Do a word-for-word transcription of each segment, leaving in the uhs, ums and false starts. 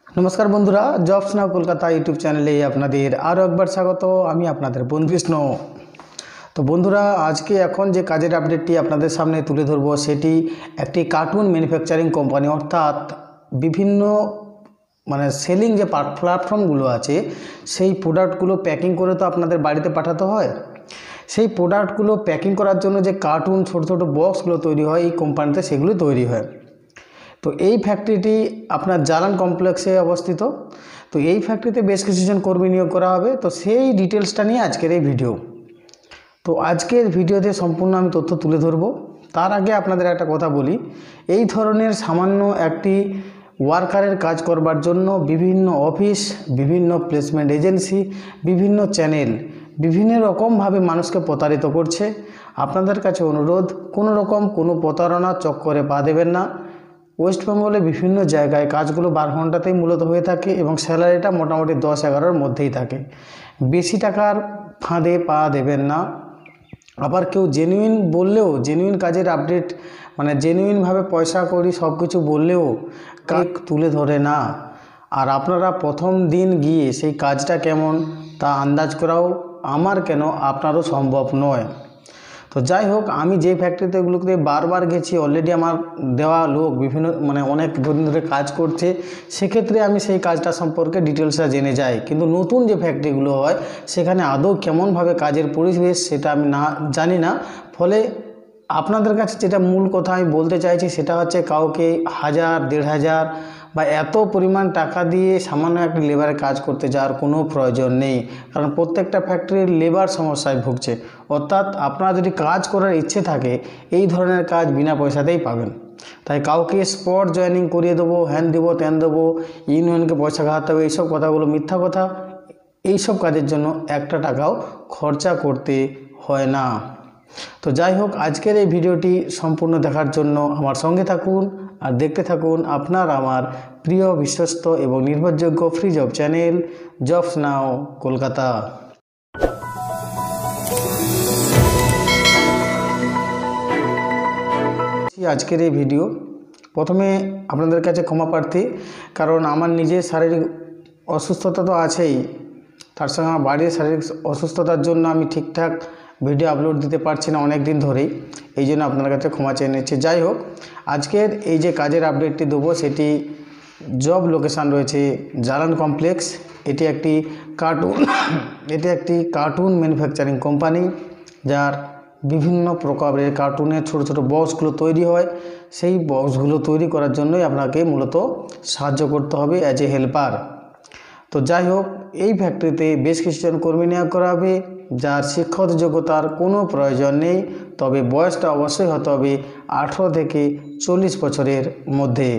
नमस्कार बंधुरा jobs now Kolkata YouTube चैनले आपनादेर आरो एकबार स्वागत। आमी आपनादेर बंधु कृष्ण। तो बंधुरा आज के एखन जे काजेर आपडेटटी आपनादेर सामने तुले धरबो सेटी एकटी कार्टून मैनुफैक्चारिंग कोम्पानी अर्थात विभिन्न माने सेलिंग जे प्लैटफर्मगुलो आछे सेई प्रोडक्टगुलो पैकिंग करे तो आपनादेर बाड़ीते पाठाते हय। सेई प्रोडक्टगुलो पैकिंग करार जोन्नो जे कार्टून छोटो छोटो बक्सगुलो तैरी हय एई कोम्पानिते सेगुलो तैरी हय। तो এই ফ্যাক্টরিটি আপনার জালান কমপ্লেক্সে অবস্থিত। তো এই ফ্যাক্টরিতে বেশ কিছুজন কর্মী নিয়োগ করা হবে। তো সেই ডিটেলসটা নিয়ে আজকের এই ভিডিও। তো আজকের ভিডিওতে সম্পূর্ণ আমি তথ্য তুলে ধরব। তার আগে আপনাদের একটা কথা বলি, এই ধরনের সামান্য একটি ওয়ার্কারের কাজ করবার জন্য বিভিন্ন অফিস, বিভিন্ন প্লেসমেন্ট এজেন্সি, বিভিন্ন চ্যানেল বিভিন্ন রকমভাবে মানুষকে প্রতারিত করছে। আপনাদের কাছে অনুরোধ, কোনো রকম কোনো প্রতারণা চক্করে পা দেবেন না। ওয়েস্ট বেঙ্গলে বিভিন্ন জায়গায় কাজগুলো বারো ঘন্টাতেই মূলত হয়ে থাকে এবং স্যালারিটা মোটামুটি দশ এগারোর মধ্যেই থাকে। বেশি টাকার ফাঁদে পা দেবেন না। আবার কেউ জেনুইন বললেও, জেনুইন কাজের আপডেট মানে জেনুইনভাবে পয়সা করি সব কিছু বললেও কাজ তুলে ধরে না। আর আপনারা প্রথম দিন গিয়ে সেই কাজটা কেমন তা আন্দাজ করাও আমার কেন আপনারও সম্ভব নয়। তো যাই হোক, আমি যে ফ্যাক্টরিতে এগুলোতে বারবার গেছি, অলরেডি আমার দেওয়া লোক বিভিন্ন মানে অনেক দিন ধরে কাজ করছে, সেক্ষেত্রে আমি সেই কাজটা সম্পর্কে ডিটেলসটা জেনে যাই। কিন্তু নতুন যে ফ্যাক্টরিগুলো হয় সেখানে আদৌ কেমনভাবে কাজের পরিবেশ সেটা আমি না জানি না। ফলে আপনাদের কাছে যেটা মূল কথা আমি বলতে চাইছি সেটা হচ্ছে, কাউকে হাজার দেড় হাজার বা এত পরিমাণ টাকা দিয়ে সামান্য একটা লেবারে কাজ করতে যাওয়ার কোনো প্রয়োজন নেই। কারণ প্রত্যেকটা ফ্যাক্টরির লেবার সমস্যায় ভুগছে। অর্থাৎ আপনারা যদি কাজ করার ইচ্ছে থাকে এই ধরনের কাজ বিনা পয়সাতেই পাবেন। তাই কাউকে স্পট জয়েনিং করিয়ে দেবো, হ্যান দেবো ত্যান দেবো, ইউনিয়নকে পয়সা খাওয়াতে হবে, এইসব কথাগুলো মিথ্যা কথা। এইসব কাজের জন্য একটা টাকাও খরচা করতে হয় না। তো যাই হোক, আজকের এই ভিডিওটি সম্পূর্ণ দেখার জন্য আমার সঙ্গে থাকুন আর দেখতে থাকুন আপনার আমার প্রিয়, বিশ্বস্ত এবং নির্ভরযোগ্য free job channel jobs now Kolkata. আজকের এই ভিডিও প্রথমে আপনাদের কাছে ক্ষমা প্রার্থী, কারণ আমার নিজের শারীরিক অসুস্থতা তো আছেই, তার সঙ্গে আমার বাড়ির শারীরিক অসুস্থতার জন্য আমি ঠিকঠাক ভিডিও আপলোড দিতে পারছি না অনেক দিন ধরেই, এই জন্য আপনার কাছে ক্ষমা চেয়ে নিচ্ছি। যাই হোক, আজকের এই যে কাজের আপডেটটি দেবো সেটি জব লোকেশান রয়েছে জালান কমপ্লেক্স। এটি একটি কার্টুন এটি একটি কার্টুন ম্যানুফ্যাকচারিং কোম্পানি, যার বিভিন্ন প্রকারের কার্টুনের ছোট ছোট বক্সগুলো তৈরি হয়। সেই বক্সগুলো তৈরি করার জন্যই আপনাকে মূলত সাহায্য করতে হবে অ্যাজ এ হেল্পার। তো যাই হোক, এই ফ্যাক্টরিতে বেশ কিছুজন কর্মী নিয়োগ করা হবে, যার শিক্ষাগত যোগ্যতার কোনো প্রয়োজন নেই, তবে বয়সটা অবশ্যই হতে হবে আঠেরো থেকে চল্লিশ বছরের মধ্যে।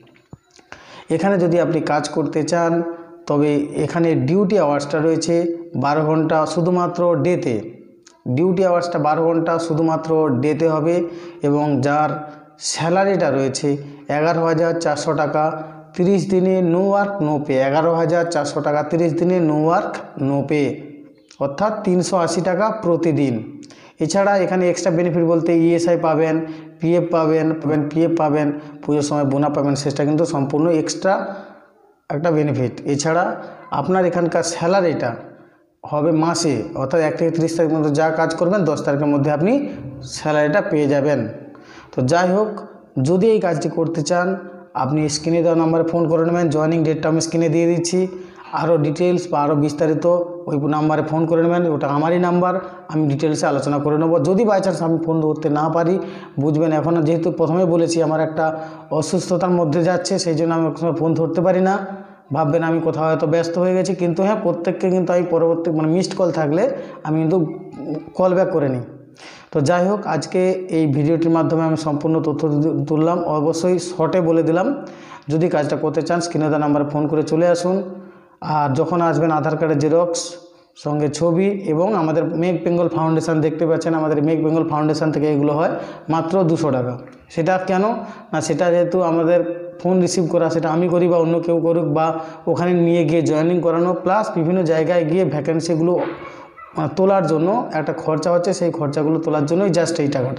এখানে যদি আপনি কাজ করতে চান তবে এখানে ডিউটি আওয়ার্সটা রয়েছে বারো ঘন্টা শুধুমাত্র ডেতে। ডিউটি আওয়ার্সটা বারো ঘন্টা শুধুমাত্র ডেতে হবে এবং যার স্যালারিটা রয়েছে এগারো হাজার চারশো টাকা তিরিশ দিনে নো ওয়ার্ক নো পে। এগারো হাজার চারশো টাকা তিরিশ দিনে নো ওয়ার্ক নো পে, অর্থাৎ তিনশো আশি টাকা প্রতিদিন। এছাড়া এখানে এক্সট্রা বেনিফিট বলতে ইএসআই পাবেন, পিএফ পাবেন পাবেন পিএফ পাবেন, পুজোর সময় বোনা পাবেন, সেটা কিন্তু সম্পূর্ণ এক্সট্রা একটা বেনিফিট। এছাড়া আপনার এখানকার স্যালারিটা হবে মাসে, অর্থাৎ এক থেকে তিরিশ তারিখ মধ্যে যা কাজ করবেন দশ তারিখের মধ্যে আপনি স্যালারিটা পেয়ে যাবেন। তো যাই হোক, যদি এই কাজটি করতে চান আপনি স্ক্রিনে দেওয়া নাম্বারে ফোন করে নেবেন। জয়েনিং ডেটটা আমি স্ক্রিনে দিয়ে দিচ্ছি। আরও ডিটেলস বা আরও বিস্তারিত ওই নাম্বারে ফোন করে নেবেন, ওটা আমারই নাম্বার, আমি ডিটেলসে আলোচনা করে নেব। যদি বাই চান্স আমি ফোন ধরতে না পারি, বুঝবেন এখন যেহেতু প্রথমে বলেছি আমার একটা অসুস্থতার মধ্যে যাচ্ছে, সেই জন্য আমি সময় ফোন ধরতে পারি না। ভাববেন আমি কোথাও হয়তো ব্যস্ত হয়ে গেছি, কিন্তু হ্যাঁ, প্রত্যেককে কিন্তু আমি পরবর্তী মানে মিসড কল থাকলে আমি কিন্তু কল ব্যাক করে নিই। তো যাই হোক, আজকে এই ভিডিওটির মাধ্যমে আমি সম্পূর্ণ তথ্য তুললাম। অবশ্যই শর্টে বলে দিলাম, যদি কাজটা করতে চান স্ক্রিনে দেওয়া নাম্বারে ফোন করে চলে আসুন। আর যখন আসবেন আধার কার্ডের জেরক্স সঙ্গে ছবি এবং আমাদের মেক বেঙ্গল ফাউন্ডেশন দেখতে পাচ্ছেন, আমাদের মেক বেঙ্গল ফাউন্ডেশন থেকে এগুলো হয় মাত্র দুশো টাকা। সেটা কেন না, সেটা যেহেতু আমাদের ফোন রিসিভ করা সেটা আমি করি বা অন্য কেউ করুক, বা ওখানে নিয়ে গিয়ে জয়েনিং করানো, প্লাস বিভিন্ন জায়গায় গিয়ে ভ্যাকেন্সিগুলো তোলার জন্য একটা খরচা হচ্ছে, সেই খরচাগুলো তোলার জন্যই জাস্ট এই টাকাটা।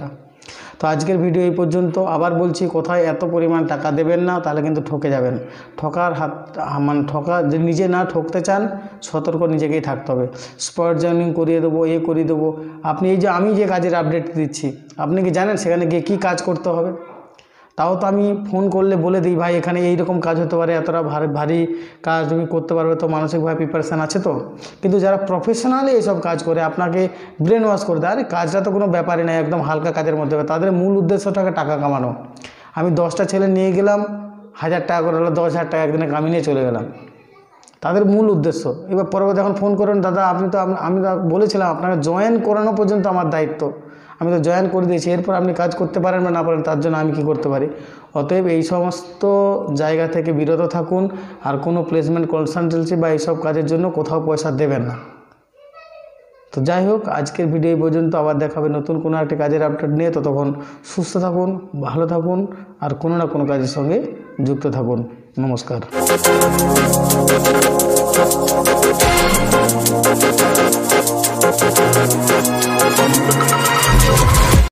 তো আজকের ভিডিও এই পর্যন্ত। আবার বলছি, কোথায় এত পরিমাণ টাকা দেবেন না, তাহলে কিন্তু ঠকে যাবেন। ঠকার হাত মানে ঠকা যদি নিজে না ঠকতে চান, সতর্ক নিজেকেই থাকতে হবে। স্পট জয়েনিং করিয়ে দেবো, এ করিয়ে দেবো। আপনি এই যে আমি যে কাজের আপডেট দিচ্ছি, আপনি কি জানেন সেখানে গিয়ে কী কাজ করতে হবে? তাও তো আমি ফোন করলে বলে দিই, ভাই এখানে এই রকম কাজ হতে পারে, এতটা ভারী ভারী কাজ তুমি করতে পারবে তো, মানসিকভাবে প্রিপারেশান আছে তো। কিন্তু যারা প্রফেশনালি এইসব কাজ করে আপনাকে ব্রেন ওয়াশ করে দেয়, আরে কাজটা তো কোনো ব্যাপারই নয়, একদম হালকা কাজের মধ্যে, তাদের মূল উদ্দেশ্যটাকে টাকা কামানো। আমি দশটা ছেলে নিয়ে গেলাম, হাজার টাকা করে হলো, দশ হাজার টাকা একদিনে কামিয়ে নিয়ে চলে গেলাম, তাদের মূল উদ্দেশ্য। এবার পরবর্তী এখন ফোন করেন, দাদা আপনি তো আমি তো বলেছিলাম আপনাকে জয়েন করানো পর্যন্ত আমার দায়িত্ব, আমি তো জয়েন করে দিয়েছি, এরপর আপনি কাজ করতে পারেন বা না পারেন, তার জন্য আমি কি করতে পারি? অতএব এই সমস্ত জায়গা থেকে বিরত থাকুন, আর কোনো প্লেসমেন্ট কনসালটেন্সি বা এইসব কাজের জন্য কোথাও পয়সা দেবেন না। তো যাই হোক, আজকের ভিডিও এই পর্যন্ত। আবার দেখাবে নতুন কোনো একটা কাজের আপডেট নিয়ে। ততক্ষণ সুস্থ থাকুন, ভালো থাকুন, আর কোনো না কোনো কাজের সঙ্গে যুক্ত থাকুন। নমস্কার।